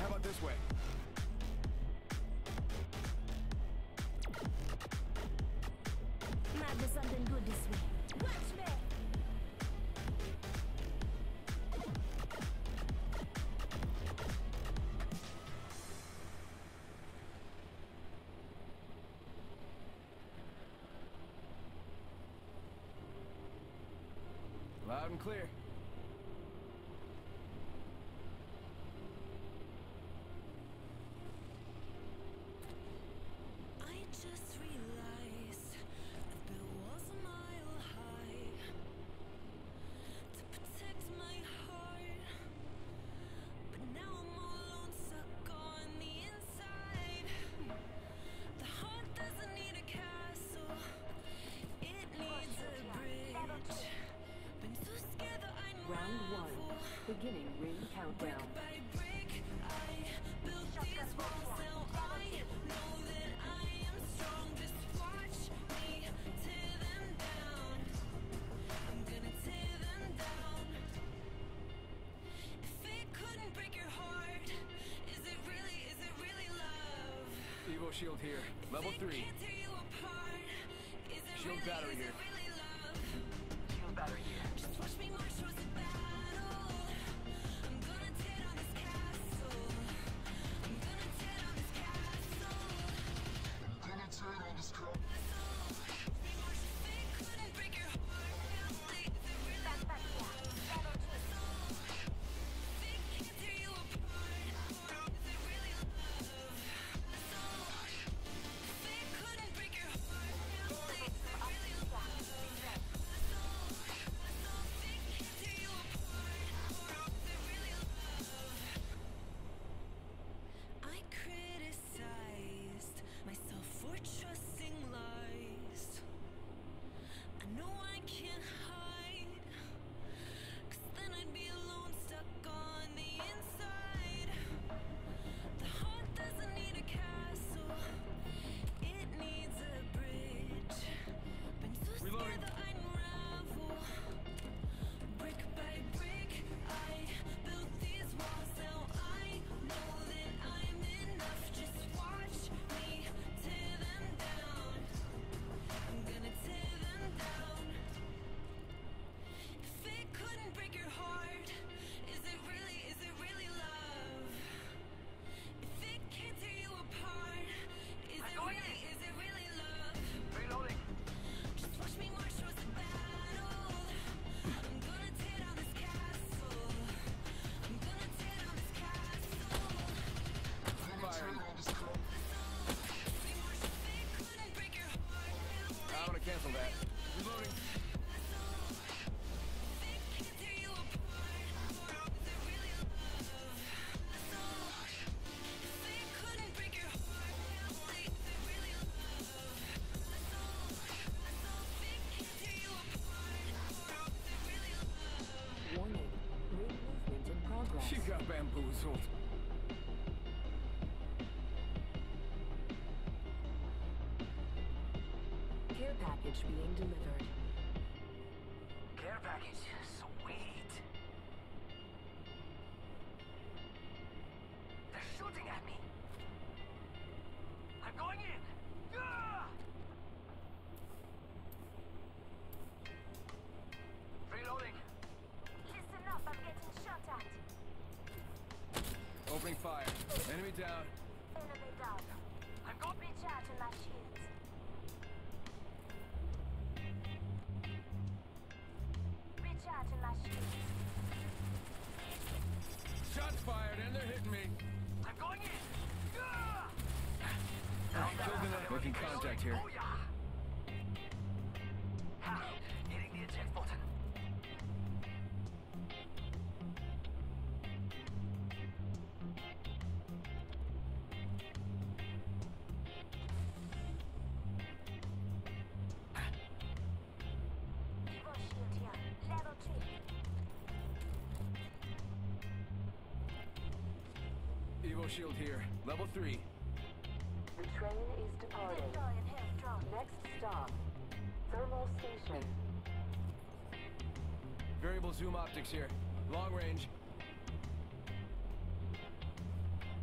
How about this way? Might be something good this way. Watch me! Loud and clear. I just realized I've built walls a mile high to protect my heart, but now I'm all alone, stuck on the inside. The heart doesn't need a castle, it needs a bridge. Been so scared that I Round 1. Beginning ring countdown. Brick by brick, I built these walls. Now I know that I am strong. Just watch me tear them down. I'm gonna tear them down. If it couldn't break your heart, is it really love? Evo shield here. Level 3. Can't tear you apart. Is it Shield really, battery is here. it really love? Shield battery here. Just watch me march towards the battle. I'm gonna tear down this castle. I'm gonna tear down this castle. I'm gonna tear down this castle. Watch me march. If it couldn't break your heart, is it really love? If it can't tear you apart, is it really love? If it couldn't break your heart, is it really love? I criticized myself for trusting lies. I know I can't hide, 'cause then I'd be alone, stuck on the inside. The heart doesn't need a castle, it needs a bridge. Been so Reloading. scared that I'd unravel. Brick by brick, I built these walls. Now I know that I'm enough. Just watch me tear them down. I'm gonna tear them down. If it couldn't break your heart, is it really love? If it can't tear you apart, is it really love? Reloading. Just watch me march towards the battle. I'm gonna tear down this castle. I'm gonna tear down this castle. Firing. Watch me march. If it couldn't break your heart, I'm gonna cancel that. Reloading. if it can't tear you apart, is it really love? If it couldn't break your heart, is it really love? If it can't tear you apart, is it really love? Warning. Ring movement in progress. She got bamboozled. Care package being delivered. Care package. Sweet. They're shooting at me. I'm going in. Ah! Reloading. Listen up, I'm getting shot at. Opening fire. Enemy down. Enemy down. I'm going. Recharging my shields. Recharging my shields. Shots fired and they're hitting me. I'm going in. Ah! Killed enough. Making contact here. Oh yeah. Ha! Hitting the eject button. Evo shield here. Level 3. Evo shield here. Level 3. The train is departing. Deploying health drone. Next stop. Thermal station. Variable zoom optics here. Long range.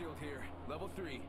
shield here. Level 3.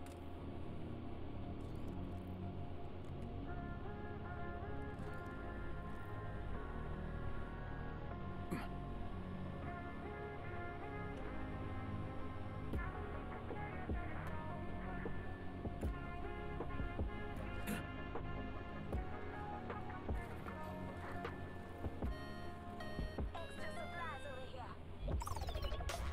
Extra supplies over here.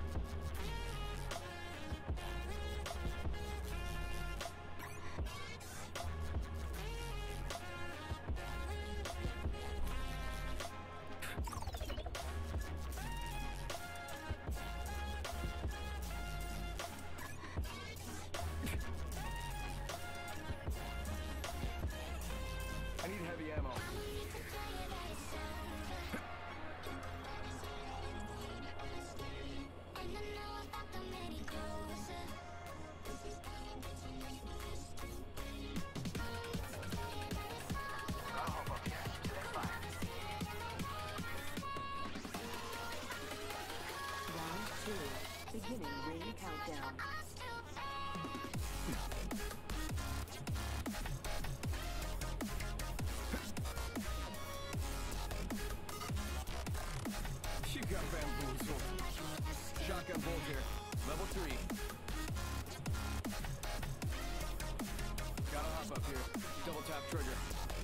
I need heavy ammo. Gotta hop up here. Stand by. Round 2. Beginning ring countdown. She got bamboozled. Shotgun bolt here. Level 3. Gotta hop up here. Double tap trigger.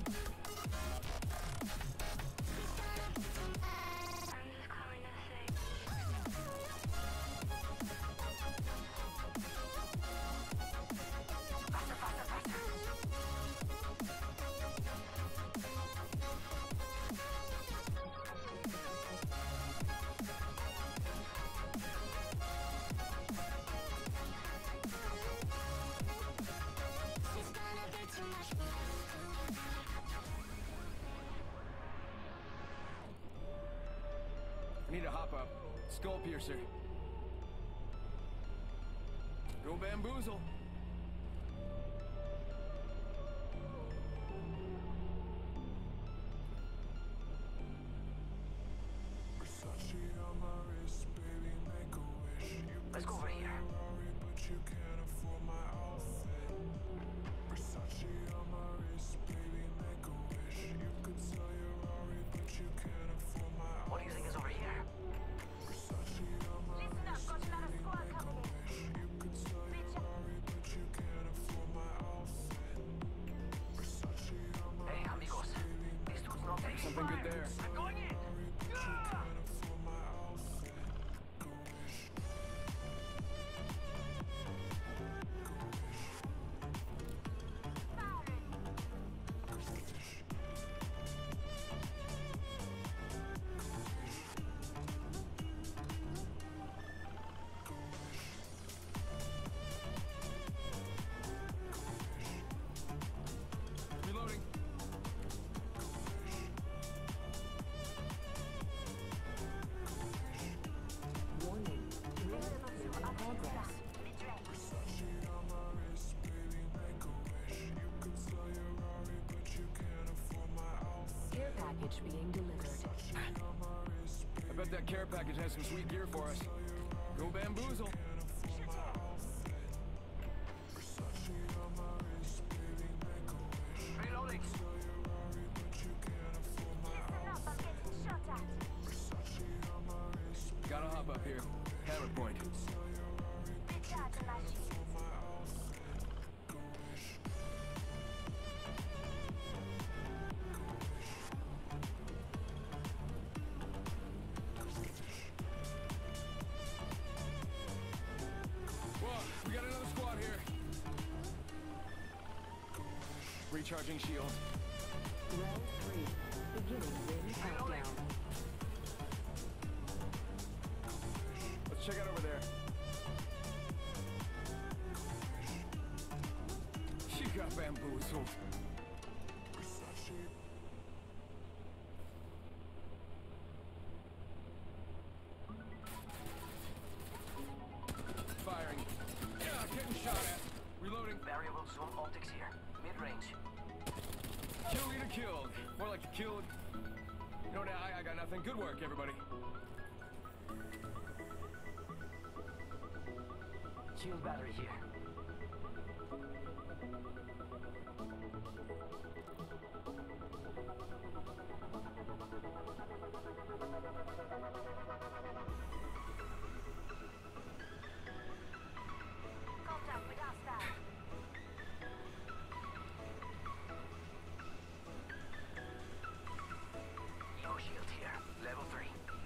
Faster, faster, faster. I need a hop up. Skull piercer. Go bamboozle. Let's go over here. What do you think is over here? Listen up, got another squad coming in. Reach out. Hey, amigos. These dudes not taking Something good fire. there. I'm going in. Gah! Reloading. Warning. Ring movement in progress. Care package being delivered. I bet that care package has some sweet gear for us. Go bamboozle. Reloading. Listen up, I'm getting shot at. Gotta hop up here. Hammer point. Recharging my shields. Whoa, we got another squad here. Recharging shield. Round 3. Beginning ring countdown. Let's check out over there. She got bamboozled. Firing. Yeah, getting shot at. Reloading. Variable zoom optics here. Mid-range. Kill leader killed. More like killed. You know, I got nothing. Good work, everybody. Shield battery here. Contact with hostile. Evo shield here. Level 3.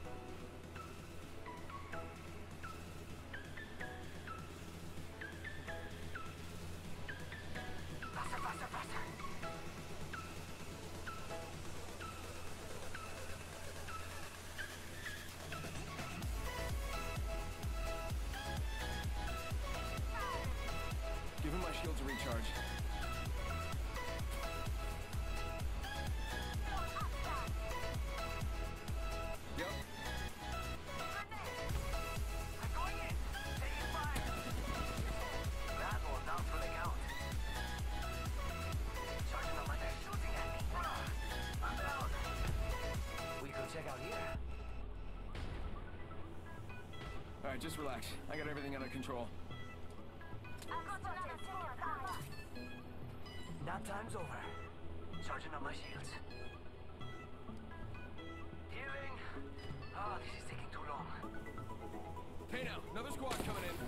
Faster, faster, faster. Give him my shield to recharge. Yep. I'm going in. Taking fire. That will not fully count. Charging up like they're shooting at me. I'm down. We could check out here. All right, just relax. I got everything under control. Nap time's over. Charging up my shields. Healing. Ah, this is taking too long. Hey now, another squad coming in.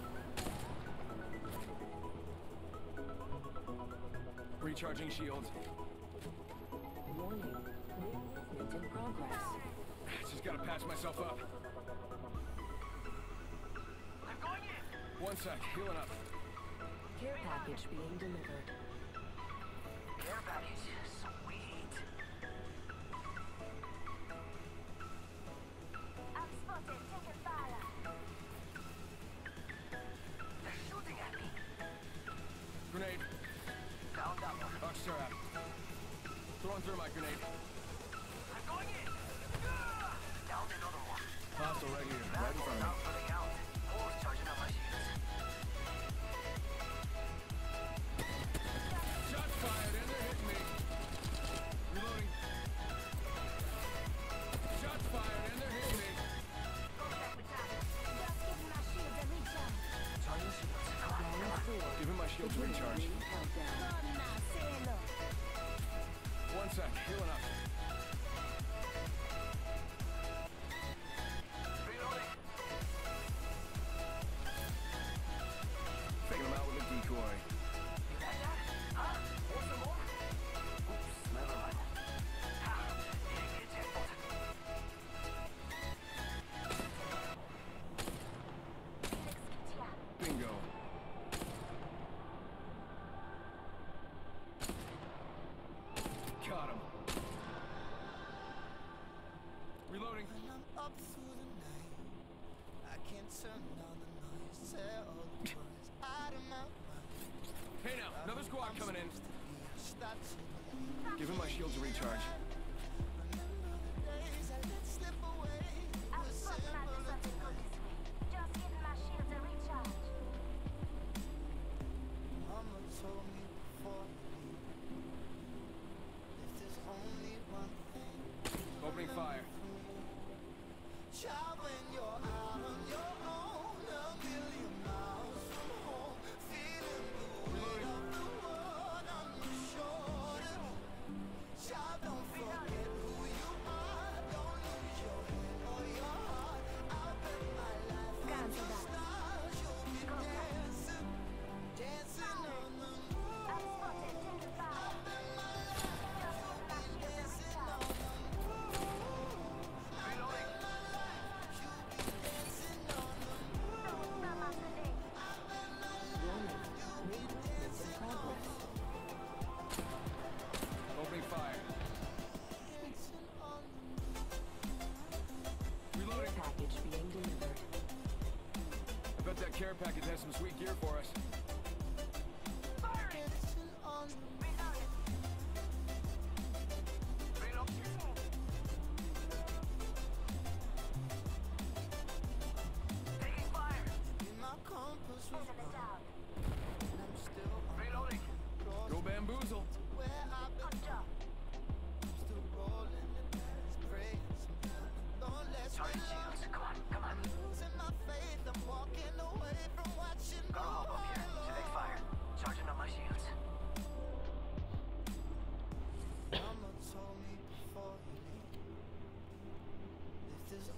Recharging shields. Warning. Movement in progress. Just gotta patch myself up. I'm going in. One sec, healing up. Care package being delivered. Care package. Sweet. I'm spotted. Taking fire. They're shooting at me. Grenade. Down that one. Rockstar out. Throwing through my grenade. I'm going in. Down another one. Hostile right here, That right in will front not of me. fully count. More charging up my shields. Shots fired and they're hitting me. Reloading. Shots fired and they're hitting me. Contact with target. Just giving my shields a recharge. Charging shields. Come on, come on. 4. Give him my shield to recharge. Countdown. Come now, say hello. One sec, healing up. Reloading. Taking him out with a decoy. You like that? Huh? Want some more? Oops, never mind. Ha! Hitting the eject button. Felix Kitia. Bingo. Got him. Reloading. When I'm up through the night, I can't turn down the noise. Say all the words out of my mind. Hey now, another squad coming in. Start to Give him my shield to recharge. remember the days I let slip away. I'm Was spotting out simple something good this way. Just giving my shields a recharge. Mama told me before you leave, if there's only one thing Opening fire. child, when you're out on your own, a million miles from home, feeling the weight of the world on your shoulder. Child, don't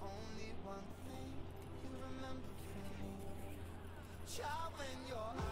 only one thing you remember from me. Child, when your